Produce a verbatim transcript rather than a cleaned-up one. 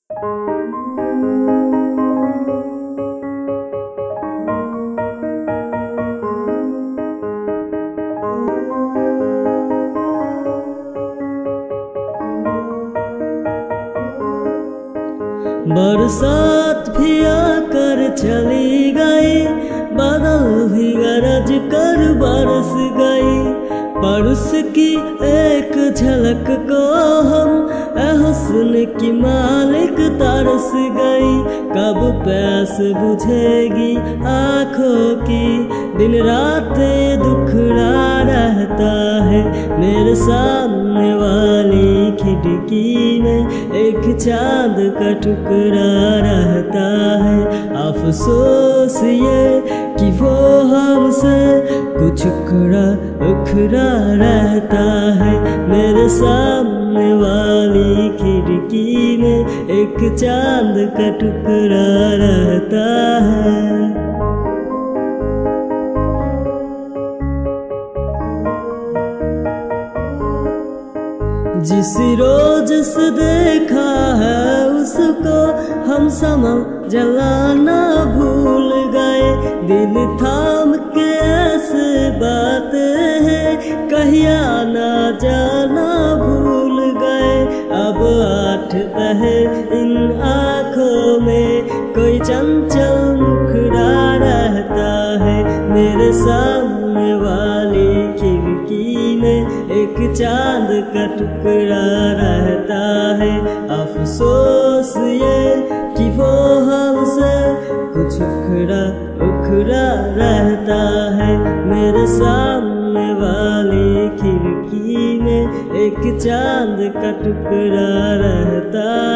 बरसात भी आकर चली गई, बादल भी गरज कर बरस गई, पर उसकी एक झलक को हम ए हुस्न की मालिक तरस गई। कब प्यास बुझेगी आँखों की, दिन रात दुखड़ा रहता है। मेरे सामने वाली खिड़की में एक चांद का टुकड़ा रहता है। अफसोस ये कि वो हमसे कुछ उखड़ा उखड़ा रहता है। मेरे सामने वाली खिड़की में एक चांद का टुकड़ा रहता है। जिस रोज से देखा है उसको हम समा जलाना भूल गए। दिल थाम के ऐसे बातें हैं कहिया ना जाना भूल गए। अब आठ बहे इन आँखों में कोई चंचल मुखड़ा रहता है। मेरे सामने वाली खिड़की में एक चांद का टुकड़ा रहता है। अफसोस ये कि वो हमसे कुछ उखड़ा उखड़ा रहता है। मेरे सामने वाली खिड़की में एक चांद का टुकड़ा रहता है।